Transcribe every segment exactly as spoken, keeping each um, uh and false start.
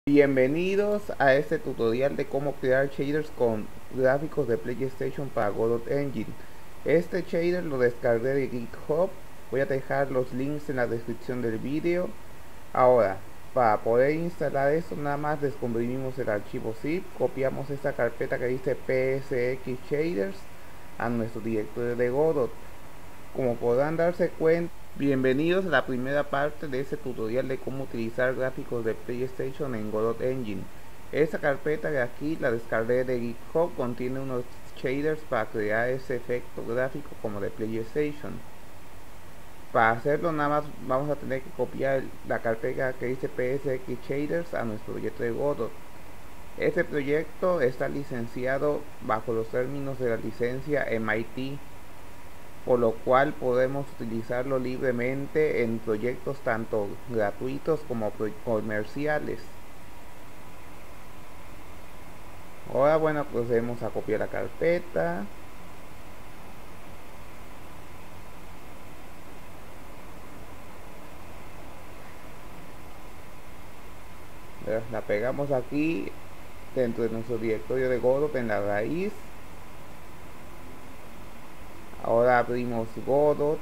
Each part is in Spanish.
Bienvenidos a este tutorial de cómo crear shaders con gráficos de PlayStation para Godot Engine. Este shader lo descargué de GitHub, voy a dejar los links en la descripción del vídeo. Ahora, para poder instalar esto, nada más descomprimimos el archivo zip, copiamos esta carpeta que dice P S X Shaders a nuestro directorio de Godot. Como podrán darse cuenta, bienvenidos a la primera parte de este tutorial de cómo utilizar gráficos de PlayStation en Godot Engine. Esta carpeta de aquí la descargué de GitHub, contiene unos shaders para crear ese efecto gráfico como de PlayStation. Para hacerlo nada más vamos a tener que copiar la carpeta que dice P S X Shaders a nuestro proyecto de Godot. Este proyecto está licenciado bajo los términos de la licencia M I T, por lo cual podemos utilizarlo libremente en proyectos tanto gratuitos como comerciales. Ahora bueno, procedemos a copiar la carpeta. La pegamos aquí dentro de nuestro directorio de Godot en la raíz. Ahora abrimos Godot.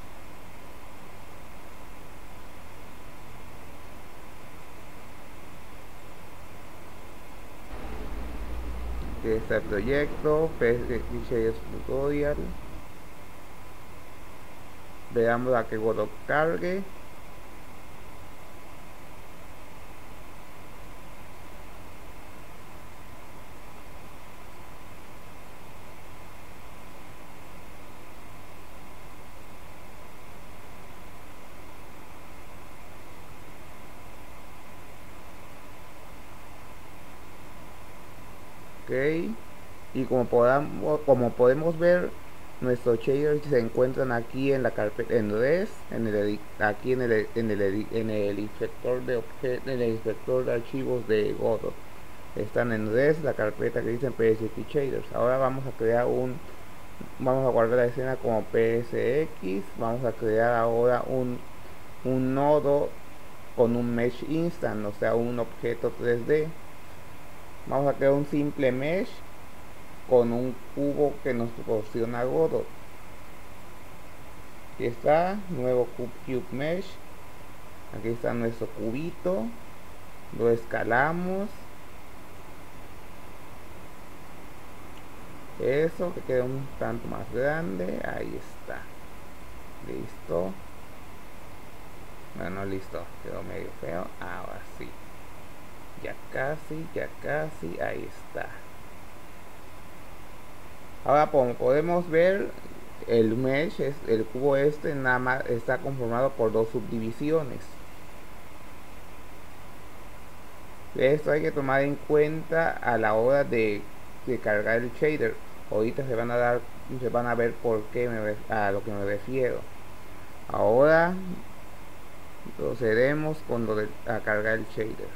Aquí está el proyecto, P S X Shaders Tutorial. Veamos a que Godot cargue. Ok, y como podamos, como podemos ver, nuestros shaders se encuentran aquí en la carpeta en res, en el aquí en el en el en el inspector de objetos, en el inspector de archivos de Godot. Están en res, la carpeta que dice P S X Shaders. Ahora vamos a crear un vamos a guardar la escena como P S X. Vamos a crear ahora un un nodo con un mesh instant, o sea, un objeto tres D. Vamos a crear un simple mesh con un cubo que nos proporciona Godot. Aquí está, nuevo cube, cube mesh. Aquí está nuestro cubito. Lo escalamos. Eso, que queda un tanto más grande. Ahí está. Listo. Bueno, listo. Quedó medio feo. Ahora sí. Ya casi, ya casi. Ahí está. Ahora, como podemos ver, el mesh, es, el cubo este, nada más está conformado por dos subdivisiones. Esto hay que tomar en cuenta a la hora de, de cargar el shader. Ahorita se van a dar, se van a ver por qué me, a lo que me refiero. Ahora procedemos con lo de a cargar el shader.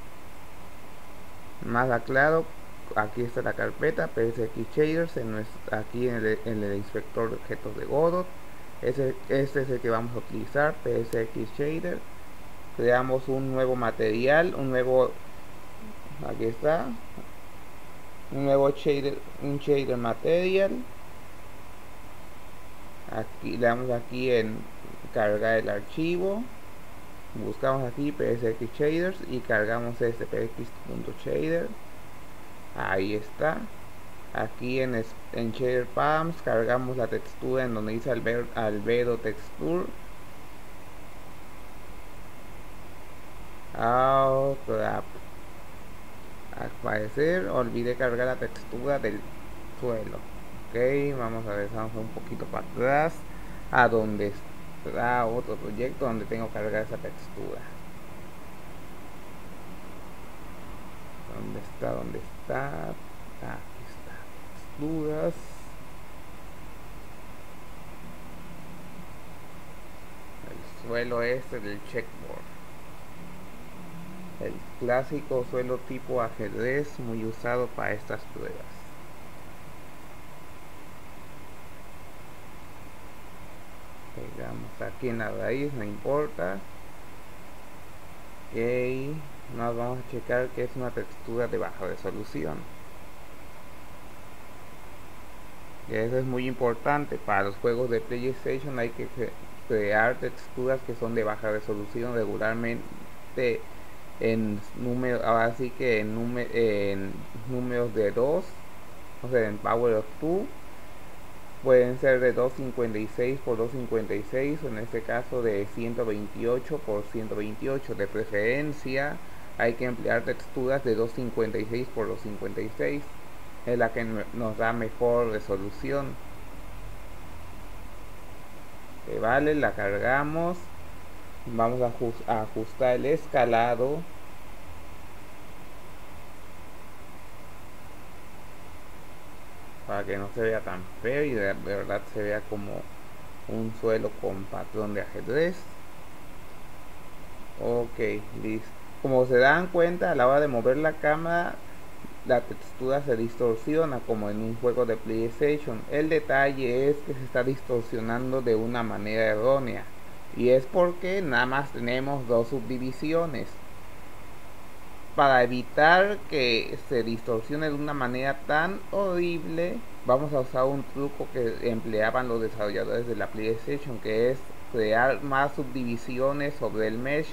Más aclaro, aquí está la carpeta P S X Shaders, en nuestro, aquí en el, en el inspector de objetos de Godot. Ese, este es el que vamos a utilizar, P S X Shader. Creamos un nuevo material, un nuevo, aquí está, un nuevo shader, un shader material. Aquí le damos aquí en cargar el archivo, buscamos aquí P S X Shaders y cargamos este P S X.shader. Ahí está. Aquí en, en Shader Palms cargamos la textura en donde dice Alber, Albedo Texture. Oh crap, al parecer olvidé cargar la textura del suelo. Ok, vamos a regresarnos un poquito para atrás a donde está otro proyecto donde tengo que cargar esa textura. ¿Dónde está? ¿Dónde está? Aquí está, texturas. El suelo este del checkboard, el clásico suelo tipo ajedrez muy usado para estas pruebas. Pegamos aquí en la raíz, no importa. Ok, nos vamos a checar que es una textura de baja resolución. Y eso es muy importante para los juegos de PlayStation. Hay que crear texturas que son de baja resolución regularmente en números, ahora sí que en, número, en números de dos, o sea, en power of two. Pueden ser de doscientos cincuenta y seis por doscientos cincuenta y seis, o en este caso de ciento veintiocho por ciento veintiocho. De preferencia hay que emplear texturas de doscientos cincuenta y seis por doscientos cincuenta y seis, es la que nos da mejor resolución. Que vale, la cargamos, vamos a, ajust a ajustar el escalado. Para que no se vea tan feo y de verdad se vea como un suelo con patrón de ajedrez. Ok, listo. Como se dan cuenta, a la hora de mover la cámara, la textura se distorsiona como en un juego de PlayStation. El detalle es que se está distorsionando de una manera errónea, y es porque nada más tenemos dos subdivisiones. Para evitar que se distorsione de una manera tan horrible, vamos a usar un truco que empleaban los desarrolladores de la PlayStation, que es crear más subdivisiones sobre el mesh.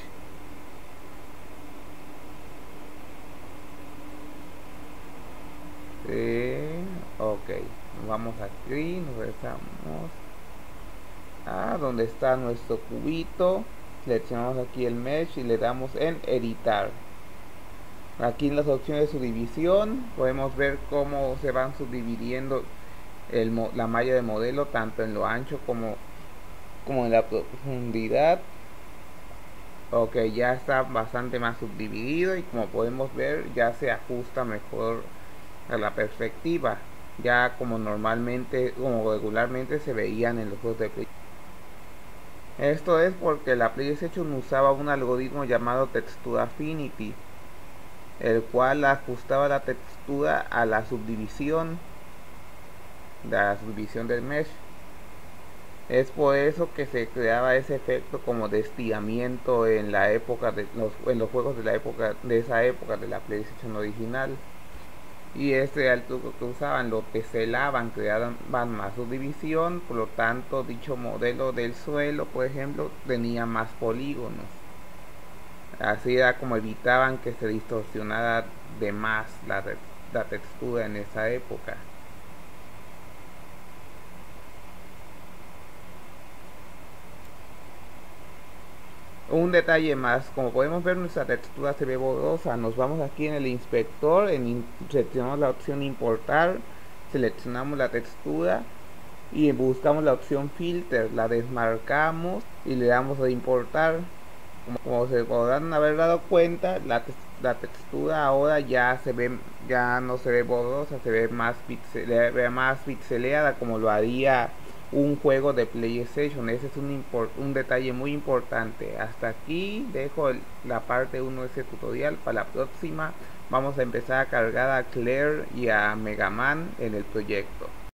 Sí, ok, vamos aquí, nos regresamos a donde está nuestro cubito, seleccionamos aquí el mesh y le damos en editar. Aquí en las opciones de subdivisión podemos ver cómo se van subdividiendo el, la malla de modelo, tanto en lo ancho como, como en la profundidad. Ok, ya está bastante más subdividido, y como podemos ver ya se ajusta mejor a la perspectiva, ya como normalmente, como regularmente se veían en los juegos de PlayStation. Esto es porque la PlayStation usaba un algoritmo llamado Texture Affinity, el cual ajustaba la textura a la subdivisión de la subdivisión del mesh. Es por eso que se creaba ese efecto como de estiramiento en la época de los, en los juegos de la época de esa época de la PlayStation original. Y este era el truco que usaban, lo teselaban, creaban más subdivisión, por lo tanto dicho modelo del suelo, por ejemplo, tenía más polígonos. Así era como evitaban que se distorsionara de más la, la textura en esa época. Un detalle más, como podemos ver, nuestra textura se ve borrosa. Nos vamos aquí en el inspector, en, seleccionamos la opción importar, seleccionamos la textura y buscamos la opción filter, la desmarcamos y le damos a importar. Como, como se podrán haber dado cuenta, la, te la textura ahora ya se ve, ya no se ve borrosa, se ve más, pixel ve más pixeleada, como lo haría un juego de PlayStation. Ese es un, un detalle muy importante. Hasta aquí dejo el, la parte uno de este tutorial. Para la próxima vamos a empezar a cargar a Claire y a Mega Man en el proyecto.